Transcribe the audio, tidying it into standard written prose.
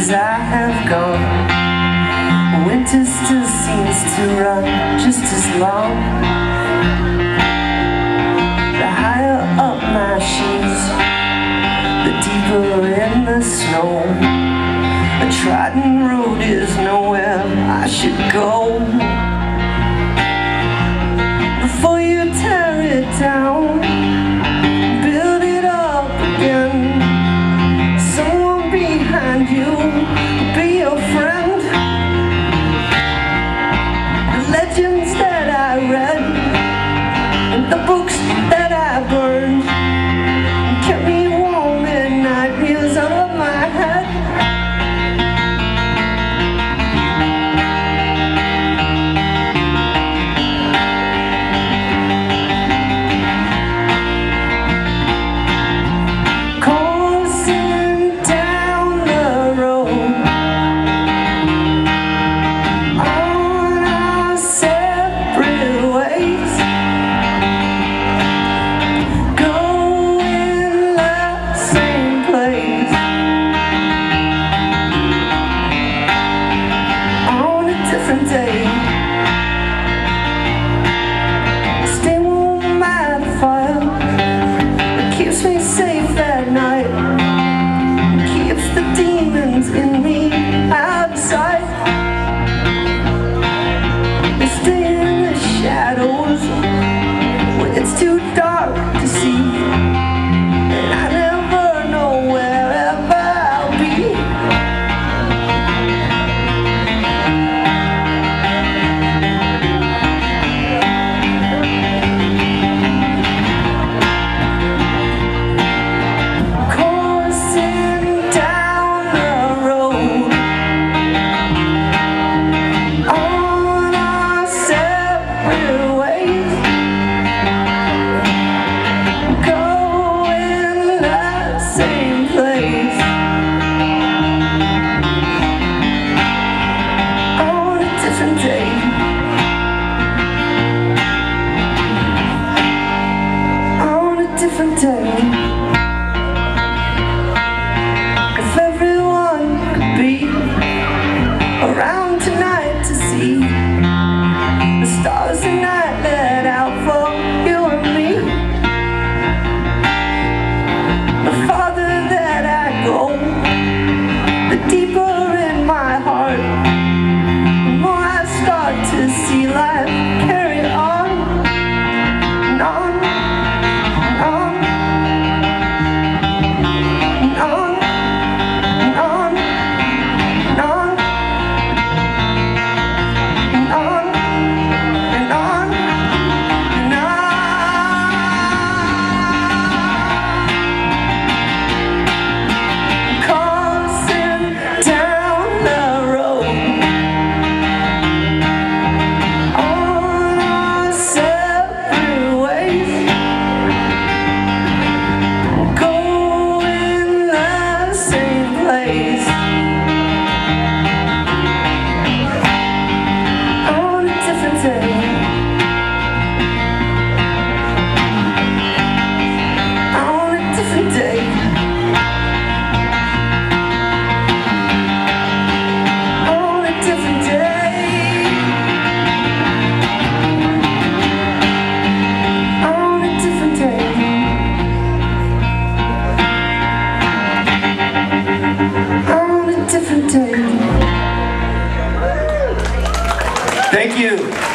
years I have gone, winter still seems to run just as long. The higher up my shoes, the deeper in the snow. A trodden road is nowhere I should go. Before you tear it down, build it up again. Someone behind you will be your friend. The legends that I read and the books that I burned kept me warm at night, years over my head. Stay warm by the fire, it keeps me safe at night, keeps the demons in me outside. They stay in the shadows when it's too dark to see, and I never know wherever I'll be. Different day. If everyone could be around tonight to see the stars tonight let out for you and me. The farther that I go, the deeper in my heart, the more I start to see life carry on and on. Thank you.